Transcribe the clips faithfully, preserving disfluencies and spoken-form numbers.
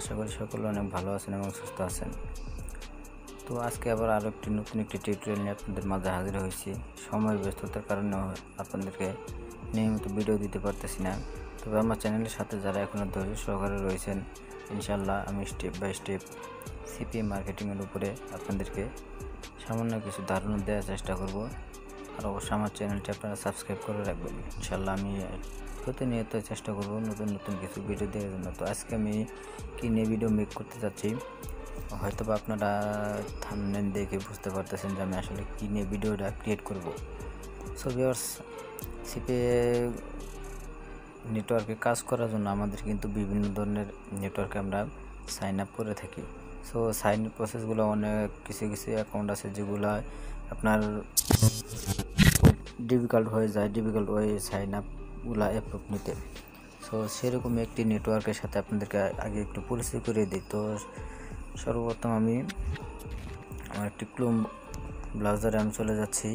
আশা করি সকলে অনেক ভালো আছেন এবং সুস্থ আছেন। তো আজকে আবার আরও একটি নতুন একটি টিউটোরিয়াল নিয়ে আপনাদের মাঝে হাজির হয়েছি। সময়ের ব্যস্ততার কারণে আপনাদেরকে নিয়মিত ভিডিও দিতে পারতেছি না, তবে আমার চ্যানেলের সাথে যারা এখনও ধৈর্য সহকারে রয়েছেন, ইনশাল্লাহ আমি স্টেপ বাই স্টেপ সিপি মার্কেটিংয়ের উপরে আপনাদেরকে সামান্য কিছু ধারণা দেওয়ার চেষ্টা করব। আর অবশ্যই আমার চ্যানেলটি আপনারা সাবস্ক্রাইব করে রাখবেন। ইনশাল্লাহ আমি প্রতিনিয়ত চেষ্টা করব নতুন নতুন কিছু ভিডিও দেওয়ার জন্য। তো আজকে আমি কী নিয়ে ভিডিও মেক করতে যাচ্ছি, হয়তো বা আপনারা থাম্বনেল দেখে বুঝতে পারতেছেন যে আমি আসলে কী নিয়ে ভিডিওটা ক্রিয়েট করব। সো ভিউয়ার্স, সিপি নেটওয়ার্কে কাজ করার জন্য আমাদের কিন্তু বিভিন্ন ধরনের নেটওয়ার্কে আমরা সাইন আপ করে থাকি। সো সাইন আপ প্রসেসগুলো অনেক কিছু কিছু অ্যাকাউন্ট আছে যেগুলো আপনার ডিফিকাল্ট হয়ে যায়, ডিফিকাল্ট হয়ে সাইন আপগুলো অ্যাপ্রুভ নিতে। সো সেরকম একটি নেটওয়ার্কের সাথে আপনাদেরকে আগে একটু পরিচয় করে দিই। তো সর্বপ্রথম আমি আমার একটি ক্রোম ব্রাউজারে আমি চলে যাচ্ছি।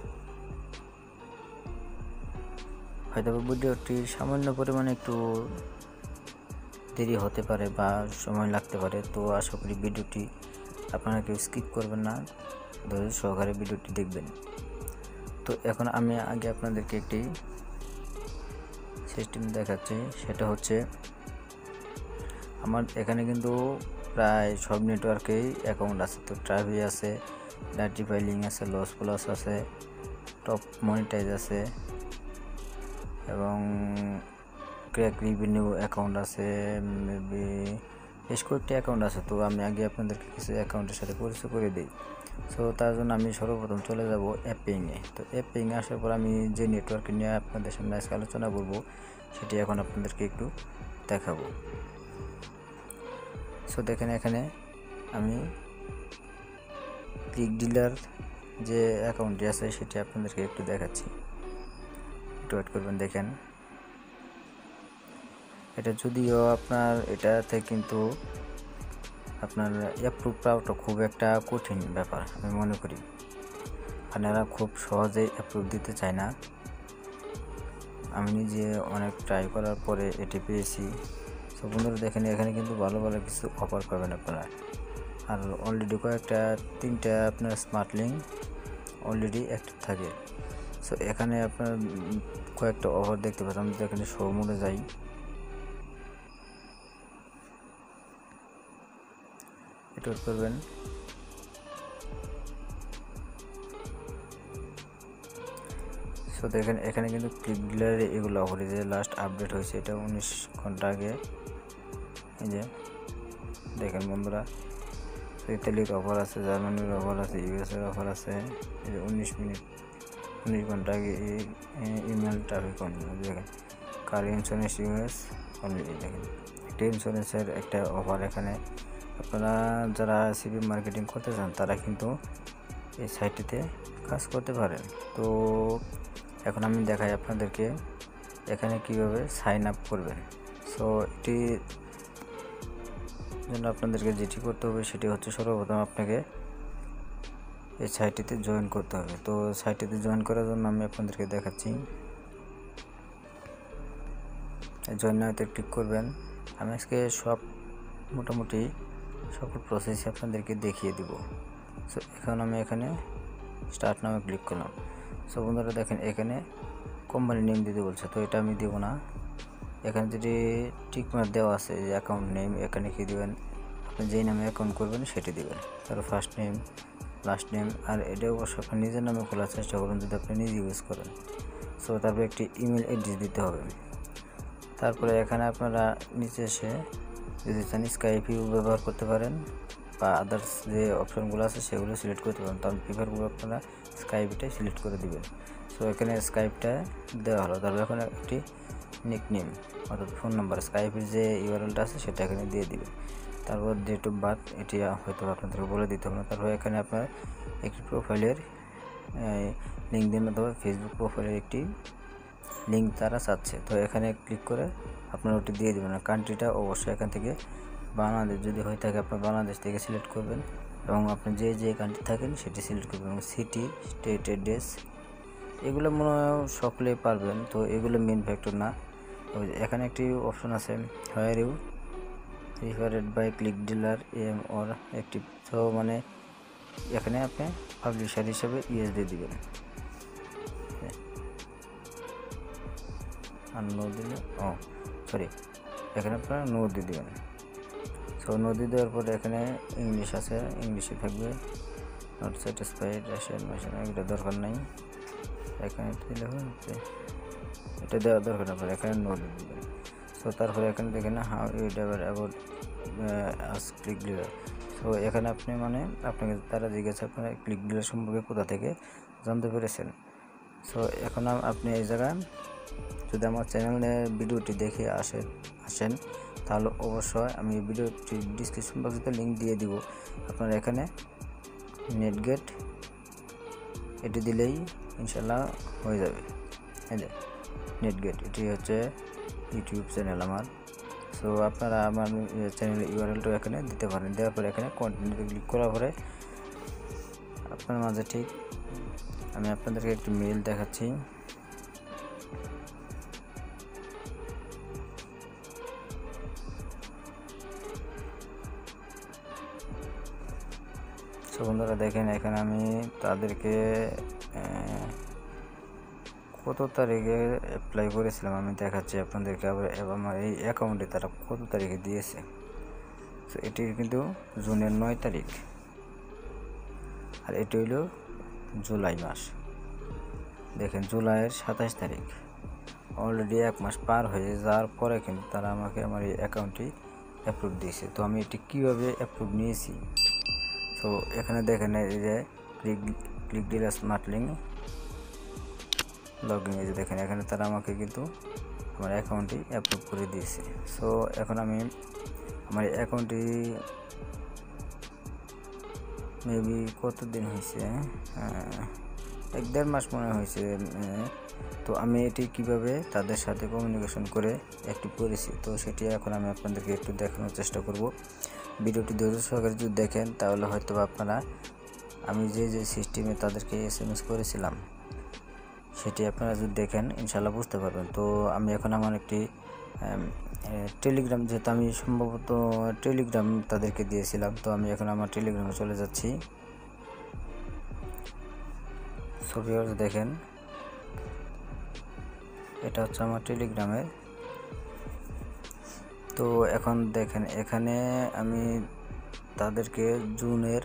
হয়তো ভিডিওটি সামান্য পরিমাণে একটু দেরি হতে পারে বা সময় লাগতে পারে, তো আশা করি ভিডিওটি আপনারা কেউ স্কিপ করবেন না, ধৈর্য সহকারে ভিডিওটি দেখবেন। তো এখন আমি আগে আপনাদেরকে একটি সিস্টেম দেখাচ্ছি, সেটা হচ্ছে আমার এখানে কিন্তু প্রায় সব নেটওয়ার্কেই অ্যাকাউন্ট আছে। তো ট্রাভি আছে, ডার্টিফাই লিঙ্ক আছে, লস প্লাস আছে, টপ মনিটাইজ আছে এবং ক্র্যাক রিভিনিউ অ্যাকাউন্ট আছে, মেবি বেশ কয়েকটি অ্যাকাউন্ট আছে। তো আমি আগে আপনাদেরকে কিছু অ্যাকাউন্টের সাথে পরিচয় করে দিই। সো তার জন্য আমি সর্বপ্রথম চলে যাব অ্যাপিংয়ে। তো অ্যাপিংয়ে আসার পর আমি যে নেটওয়ার্ক নিয়ে আপনাদের সামনে আজকে আলোচনা করব সেটি এখন আপনাদেরকে একটু দেখাবো। সো দেখেন, এখানে আমি ক্লিক ডিলার যে অ্যাকাউন্টটি আছে সেটি আপনাদেরকে একটু দেখাচ্ছি, একটু ওয়েট করবেন। দেখেন, এটা যদিও আপনার এটাতে কিন্তু আপনার অ্যাপ্রুভ পাওয়াটা খুব একটা কঠিন ব্যাপার আমি মনে করি, কারণ এরা খুব সহজেই অ্যাপ্রুভ দিতে চায় না। আমি নিজে অনেক ট্রাই করার পরে এটি পেয়েছি। সো বন্ধুরা দেখেন, এখানে কিন্তু ভালো ভালো কিছু অফার পাবেন আপনারা। আর অলরেডি কয়েকটা তিনটা আপনার স্মার্ট লিঙ্ক অলরেডি অ্যাক্টিভ থাকে। সো এখানে আপনার কয়েকটা অফার দেখতে পাচ্ছেন। আমি এখানে শো মোডে যাই, এটা করবেন। সো দেখেন, এখানে কিন্তু ক্লিক ডিলারে এগুলো অফার, যে লাস্ট আপডেট হয়েছে এটা উনিশ ঘন্টা আগে। এই যে দেখেন বন্ধুরা, ইতালির অফার আছে, জার্মানির অফার আছে, ইউএসের অফার আছে। এই যে উনিশ মিনিট উনিশ ঘন্টা আগে ইমেল ট্রাফিক অন। দেখেন কার ইন্স্যুরেন্স ইউএস অলরেডি। দেখেন একটা ইন্স্যুরেন্সের একটা অফার। এখানে আপনারা যারা সিপি মার্কেটিং করতে চান তারা কিন্তু এই সাইটটিতে কাজ করতে পারেন। তো এখন আমি দেখাই আপনাদেরকে এখানে কিভাবে সাইন আপ করবেন। সো এটি জন্য আপনাদেরকে যেটি করতে হবে সেটি হচ্ছে সর্বপ্রথম আপনাকে এই সাইটটিতে জয়েন করতে হবে। তো সাইটটিতে জয়েন করার জন্য আমি আপনাদেরকে দেখাচ্ছি, জয়েন নাওতে ক্লিক করবেন। আমি আজকে সব মোটামুটি সকল প্রসেস আপনাদেরকে দেখিয়ে দিব। সো এখন আমি এখানে স্টার্ট নামে ক্লিক করলাম। সো বন্ধুরা দেখেন, এখানে কোম্পানি নেম দিতে বলছে, তো এটা আমি দেব না। এখানে যদি টিকমার্ক দেওয়া আছে যে অ্যাকাউন্ট নেম, এখানে কি দিবেন, আপনি যেই নামে অ্যাকাউন্ট করবেন সেটি দিবেন। তারপর ফার্স্ট নেম, লাস্ট নেম, আর এটা অবশ্যই আপনি নিজের নামে খোলার চেষ্টা করুন যদি আপনি নিজে ইউজ করেন। সো তারপর একটি ইমেল অ্যাড্রেস দিতে হবে। তারপরে এখানে আপনারা নিচে এসে যদি চান স্কাইপ ইউ ব্যবহার করতে পারেন বা আদার্স যে অপশনগুলো আছে সেগুলো সিলেক্ট করতে পারেন। তো আমি প্রিফারগুলো আপনারা স্কাইপটাই সিলেক্ট করে দিবেন। সো এখানে স্কাইপটা দেওয়া হলো। তারপর এখন একটি নিকনেম অর্থাৎ ফোন নাম্বার, স্কাইপের যে ইউআরএলটা আছে সেটা এখানে দিয়ে দিবেন। তারপর ডেট অফ বার্থ, এটি হয়তো আপনাদেরকে বলে দিতে হবে না। তারপর এখানে আপনার একটি প্রোফাইলের লিঙ্ক দিন অথবা ফেসবুক প্রোফাইলের একটি লিঙ্ক তারা চাচ্ছে, তো এখানে ক্লিক করে আপনারা ওটি দিয়ে দেবেন। কান্ট্রিটা অবশ্যই এখান থেকে বাংলাদেশ যদি হয়ে থাকে আপনার বাংলাদেশ থেকে সিলেক্ট করবেন এবং আপনি যে যে কান্ট্রি থাকেন সেটি সিলেক্ট করবেন। এবং সিটি, স্টেট অ্যাড্রেস এগুলো মনে হয় সকলে পারবেন, তো এগুলো মেন ফ্যাক্টর না। এখানে একটি অপশন আছে where you preferred by click dealer M or active. So মানে এখানে আপনি পাবলিশার হিসাবে ইয়েস দিয়ে দিবেন, আর নো দিলে ও সরি এখানে আপনারা নো দিয়ে দেবেন। সো নো দিয়ে দেওয়ার পরে এখানে ইংলিশ আছে, ইংলিশে থাকবে। নট স্যাটিসফাইড রাশিয়ান মেশিন, এটা দরকার নাই, এখানে দিলে হচ্ছে এটা দেওয়ার দরকার আপনার, এখানে নো দিয়ে দেবেন। সো তারপরে এখানে দেখেন হাউ ইউ ডেভার about us click dealer. So এখানে আপনি মানে আপনাকে তারা জিজ্ঞাসা আপনারা ক্লিক ডিলার সম্পর্কে কোথা থেকে জানতে পেরেছেন। সো এখন আপনি এই জায়গায় যদি আমার চ্যানেলে ভিডিওটি দেখে আসে আসেন তাহলে অবশ্যই আমি ভিডিওটি ডিসক্রিপশন বক্সে লিঙ্ক দিয়ে দিব। আপনারা এখানে নেটগেট এটি দিলেই ইনশাল্লাহ হয়ে যাবে। এই যে নেটগেট, এটি হচ্ছে ইউটিউব চ্যানেল আমার। সো আপনারা আমার চ্যানেলের ইউআরএলটা এখানে দিতে পারেন। দেওয়ার পরে এখানে কন্টিনিউতে ক্লিক করার পরে আপনার মাঝে ঠিক আমি আপনাদেরকে একটি মেইল দেখাচ্ছি। সো বন্ধুরা দেখেন এখানে আমি তাদেরকে কত তারিখে অ্যাপ্লাই করেছিলাম আমি দেখাচ্ছি আপনাদেরকে। আবার আমার এই অ্যাকাউন্টে তারা কত তারিখে দিয়েছে। সো এটি কিন্তু জুনের নয় তারিখ, আর এটি হইল জুলাই মাস। দেখেন জুলাইয়ের সাতাশ তারিখ, অলরেডি এক মাস পার হয়ে যাওয়ার পরে কিন্তু তারা আমাকে আমার এই অ্যাকাউন্টটি অ্যাপ্রুভ দিয়েছে। তো আমি এটি কীভাবে অ্যাপ্রুভ নিয়েছি, তো এখানে দেখেন এই যে click click dealer smart link log in, এই যে দেখেন এখানে তারা আমাকে কিন্তু আমার অ্যাকাউন্টটি অ্যাপ্রুভ করে দিয়েছে। সো এখন আমি আমার অ্যাকাউন্টটি মেবি কত দিন হয়েছে, এক দেড় মাস মনে হয়েছে। তো আমি এটি কিভাবে তাদের সাথে কমিউনিকেশন করে অ্যাক্টিভ করেছি, তো সেটি এখন আমি আপনাদেরকে একটু দেখানোর চেষ্টা করব। ভিডিওটি ধৈর্য সহকারে যদি দেখেন তাহলে হয়তো আপনারা আমি যে যে সিস্টেমে তাদেরকে এস এম এস করেছিলাম সেটি আপনারা যদি দেখেন ইনশাল্লাহ বুঝতে পারবেন। তো আমি এখন আমার একটি টেলিগ্রাম, যেহেতু আমি সম্ভবত টেলিগ্রাম তাদেরকে দিয়েছিলাম, তো আমি এখন আমার টেলিগ্রামে চলে যাচ্ছি। ছবি দেখেন এটা হচ্ছে আমার টেলিগ্রামের। তো এখন দেখেন এখানে আমি তাদেরকে জুনের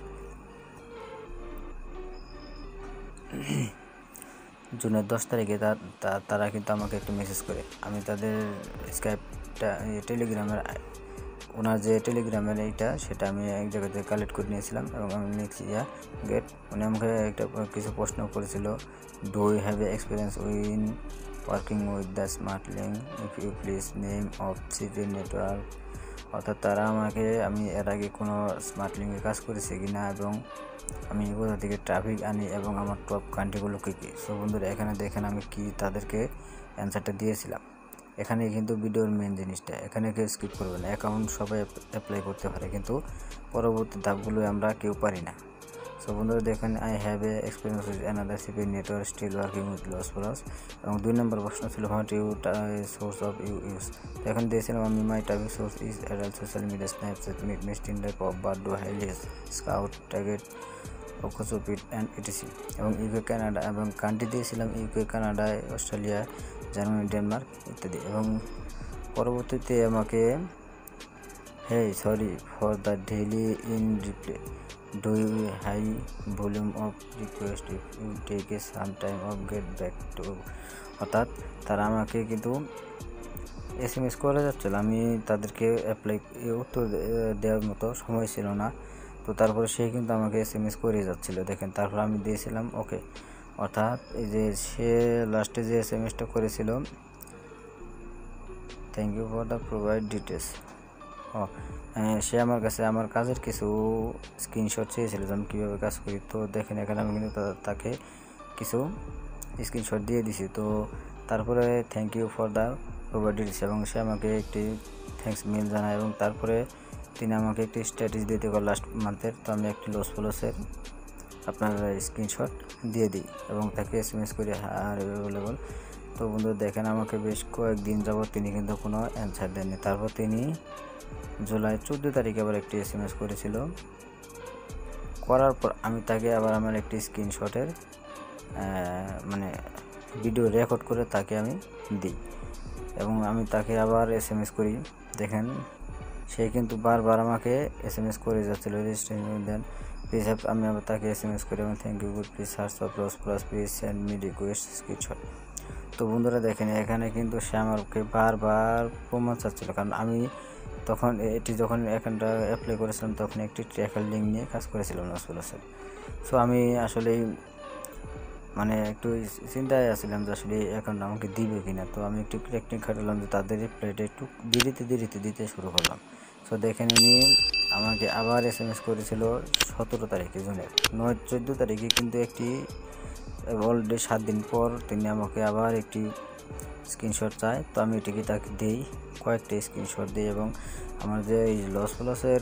জুনের দশ তারিখে তারা কিন্তু আমাকে একটু মেসেজ করে, আমি তাদের স্কাইপটা টেলিগ্রামের ওনার যে টেলিগ্রামের এইটা সেটা আমি এক জায়গা থেকে কালেক্ট করে নিয়েছিলাম এবং আমি লিখছি ইয়া গেট। উনি আমাকে একটা কিছু প্রশ্ন করেছিল, do you have a experience in working with the smart link, if you please name of CP network. অর্থাৎ তারা আমাকে আমি এর আগে কোনো স্মার্ট লিঙ্কে কাজ করেছি কিনা এবং আমি কোথা থেকে ট্রাফিক আনি এবং আমার টপ কান্ট্রিগুলো কী কী। সো বন্ধুরা এখানে দেখেন আমি কি তাদেরকে অ্যান্সারটা দিয়েছিলাম। এখানে কিন্তু ভিডিওর মেন জিনিসটা, এখানে কেউ স্কিপ করবে না। অ্যাকাউন্ট সবাই অ্যাপ্লাই করতে পারে কিন্তু পরবর্তী ধাপগুলো আমরা কেউ পারি না। সো বন্ধুরা দেখেন I have a experience with another CP network still working with Los Pollos, এবং দুই নম্বর প্রশ্ন ছিল what you source of you use. তো এখন দিয়েছিলাম আমি my traffic source is adult social media Snapchat meet মিস্টিন্ডার পপ বার্ডো হাইলিস স্কাউট টার্গেট অকোসোপিট অ্যান্ড ইটিসি, এবং ইউকে কানাডা এবং কান্ট্রি দিয়েছিলাম UK Canada Australia Germany Denmark ইত্যাদি। এবং পরবর্তীতে আমাকে hey sorry for the daily in replay, do you high volume of request, if you take a some time of get back to. অর্থাৎ তারা আমাকে কিন্তু এস এম এস করে যাচ্ছিল, আমি তাদেরকে অ্যাপ্লাই উত্তর দেওয়ার মতো সময় ছিল না। তো তারপরে সে কিন্তু আমাকে এস এম এস করে যাচ্ছিলো দেখেন। তারপর আমি দিয়েছিলাম ওকে। অর্থাৎ এই যে সে লাস্টে যে এস এম এসটা করেছিল, thank you for the provide details. ও সে আমার কাছে আমার কাজের কিছু স্ক্রিনশট চেয়েছিল যে আমি কীভাবে কাজ করি। তো দেখেন এখানে আমি কিন্তু তাকে কিছু স্ক্রিনশট দিয়ে দিছি। তো তারপরে thank you for the provide details, এবং সে আমাকে একটি থ্যাঙ্কস মেল জানায় এবং তারপরে তিনি আমাকে একটি স্ট্যাটাস দিতে গেল লাস্ট মান্থের। তো আমি একটি লস ফলোসের আপনার স্ক্রিনশট দিয়ে দিই এবং তাকে এস এম এস করি আর অ্যাভেলেবল। তো বন্ধু দেখেন আমাকে বেশ কয়েকদিন যাবত তিনি কিন্তু কোনো অ্যান্সার দেননি। তারপর তিনি জুলাই চোদ্দ তারিখে আবার একটি এস এম এস করেছিল। করার পর আমি তাকে আবার আমার একটি স্ক্রিনশটের মানে ভিডিও রেকর্ড করে তাকে আমি দিই এবং আমি তাকে আবার এস এম এস করি। দেখেন সে কিন্তু বারবার আমাকে এস এম এস করে যাচ্ছিল রেজিস্ট্রেশন দেন প্লিজ হ্যাভ। আমি আবার তাকে এস এম এস করি এবং thank you good please search for plus plus please send me request screenshot. তো বন্ধুরা দেখেন এখানে কিন্তু সে আমাকে বারবার প্রমাণ চাচ্ছিল, কারণ আমি তখন এটি যখন অ্যাকাউন্টটা অ্যাপ্লাই করেছিলাম তখন একটি ট্র্যাকার লিঙ্ক নিয়ে কাজ করেছিলাম নসফুলাসের। সো আমি আসলে মানে একটু চিন্তায় আসছিলাম যে আসলে অ্যাকাউন্ট আমাকে দিবে কিনা। তো আমি একটু টেকনিক খাটালাম যে তাদের রিপ্লাইটা একটু দেরিতে দেরিতে দিতে শুরু করলাম। সো দেখেন উনি আমাকে আবার এস এম এস করেছিল সতেরো তারিখে জুনের নয় চোদ্দো তারিখে কিন্তু একটি অলরেডি সাত দিন পর তিনি আমাকে আবার একটি স্ক্রিনশট চায়। তো আমি এটিকে তাকে দিই, কয়েকটি স্ক্রিনশট দিই এবং আমার যে এই লস প্লাসের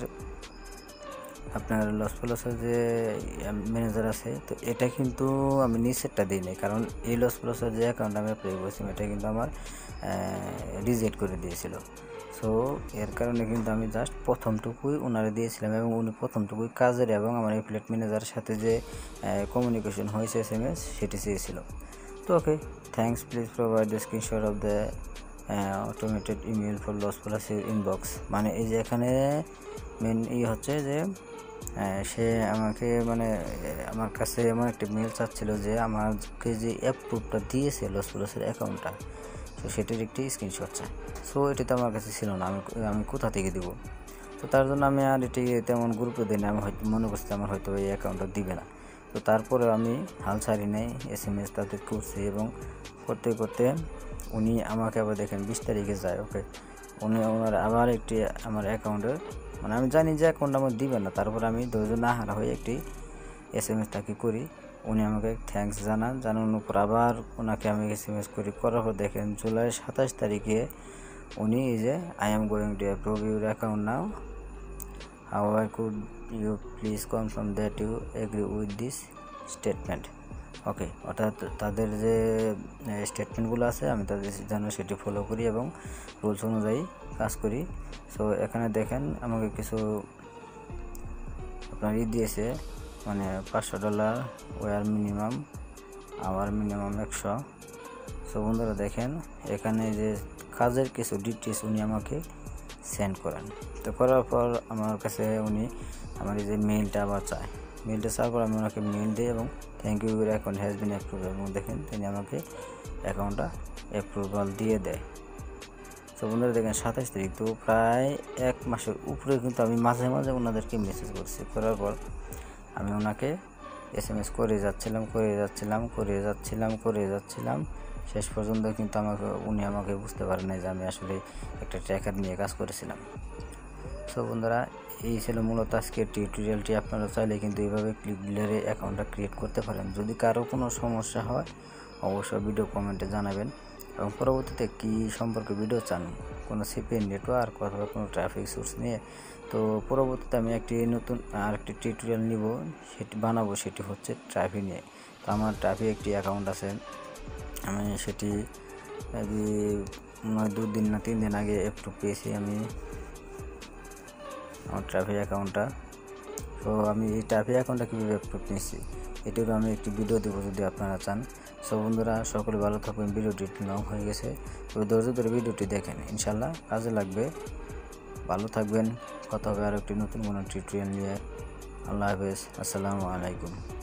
আপনার লস প্লাসের যে ম্যানেজার আছে, তো এটা কিন্তু আমি নিচেরটা দিই নাই, কারণ এই লস প্লাসের যে অ্যাকাউন্ট আমি অ্যাপ্লাই করেছিলাম এটা কিন্তু আমার রিজেক্ট করে দিয়েছিল। সো এর কারণে কিন্তু আমি জাস্ট প্রথমটুকুই ওনারে দিয়েছিলাম এবং উনি প্রথমটুকুই কাজের এবং আমার অ্যাফিলিয়েট ম্যানেজারের সাথে যে কমিউনিকেশন হয়েছে এস এম এস সেটি চেয়েছিল। তো okay, thanks please provide the screenshot of the automated email for Los Pollos inbox. মানে এই যে এখানে মেন ই হচ্ছে যে সে আমাকে মানে আমার কাছে এমন একটা মেল চাচ্ছিল যে আমাকে যে অ্যাপ্রুভটা দিয়েছে লস প্লাসের অ্যাকাউন্টটা, তো সেটির একটি স্ক্রিনশট চাই। সো এটি তো আমার কাছে ছিল না, আমি আমি কোথা থেকে দিব। তো তার জন্য আমি আর এটি তেমন গুরুত্ব দিই না, আমি হয়তো মনে করছি আমার হয়তো এই অ্যাকাউন্টটা দিবে না। তো তারপরে আমি হাল ছাড়ি নাই, এস এম এস তাদের করছি এবং করতে করতে উনি আমাকে আবার দেখেন বিশ তারিখে যায়। ওকে, উনি ওনার আবার একটি আমার অ্যাকাউন্টে মানে আমি জানি যে অ্যাকাউন্ট আমার দিবে না, তারপর আমি ধৈর্য না হারা হয়ে একটি এস এম এস তাকে করি। উনি আমাকে থ্যাঙ্কস জানান, জানানোর পর আবার ওনাকে আমি এস এম এস করি। করার পর দেখেন জুলাই সাতাশ তারিখে উনি এই যে I am going to approve your account now, how I could you please confirm that you agree with this statement. Okay, অর্থাৎ তাদের যে স্টেটমেন্টগুলো আছে আমি তাদের যেন সেটি ফলো করি এবং রুলস অনুযায়ী কাজ করি। সো এখানে দেখেন আমাকে কিছু আপনার ই দিয়েছে, মানে পাঁচশো dollar or minimum, our minimum একশো। সো বন্ধুরা দেখেন এখানে যে কাজের কিছু ডিটেলস উনি আমাকে সেন্ড করেন। তো করার পর আমার কাছে উনি আমার এই যে মেইলটা আবার চায়, মেইলটা চাওয়ার পর আমি ওনাকে মেইল দিই এবং thank you your account has been approve, এবং দেখেন তিনি আমাকে অ্যাকাউন্টটা অ্যাপ্রুভাল দিয়ে দেয়। তো বন্ধুরা দেখেন সাতাশ তারিখ, তো প্রায় এক মাসের উপরে কিন্তু আমি মাঝে মাঝে ওনাদেরকে মেসেজ করছি। করার পর আমি ওনাকে এস এম এস করে যাচ্ছিলাম করে যাচ্ছিলাম করে যাচ্ছিলাম করে যাচ্ছিলাম শেষ পর্যন্ত কিন্তু আমাকে উনি আমাকে বুঝতে পারেন না যে আমি আসলে একটা ট্র্যাকার নিয়ে কাজ করেছিলাম। সো বন্ধুরা এই ছিল মূলত আজকের টিউটোরিয়ালটি। আপনারা চাইলে কিন্তু এইভাবে ক্লিকডিলারে অ্যাকাউন্টটা ক্রিয়েট করতে পারেন। যদি কারো কোনো সমস্যা হয় অবশ্যই ভিডিও কমেন্টে জানাবেন এবং পরবর্তীতে কী সম্পর্কে ভিডিও চান, কোনো সিপিএন নেটওয়ার্ক অথবা কোনো ট্রাফিক সোর্স নিয়ে, তো পরবর্তীতে আমি একটি নতুন আরেকটি টিউটোরিয়াল নিব, সেটি বানাবো, সেটি হচ্ছে ট্রাফিক নিয়ে। তো আমার ট্রাফিক একটি অ্যাকাউন্ট আছে, আমি সেটি দু দিন না তিন দিন আগে একটু পেয়েছি আমি আমার ট্রাফিক অ্যাকাউন্টটা। তো আমি এই ট্রাফিক অ্যাকাউন্টটা কীভাবে অ্যাপ্রুভ নিচ্ছি এটিরও আমি একটি ভিডিও দেবো যদি আপনারা চান। সো বন্ধুরা সকলে ভালো থাকবেন, ভিডিওটি একটু লং হয়ে গেছে, তবে ধৈর্য ধরে ভিডিওটি দেখেন, ইনশাল্লাহ কাজে লাগবে। ভালো থাকবেন, কথা হবে আর একটি নতুন কোনো টিউটোরিয়াল নিয়ে। আল্লাহ হাফেজ, আসসালামু আলাইকুম।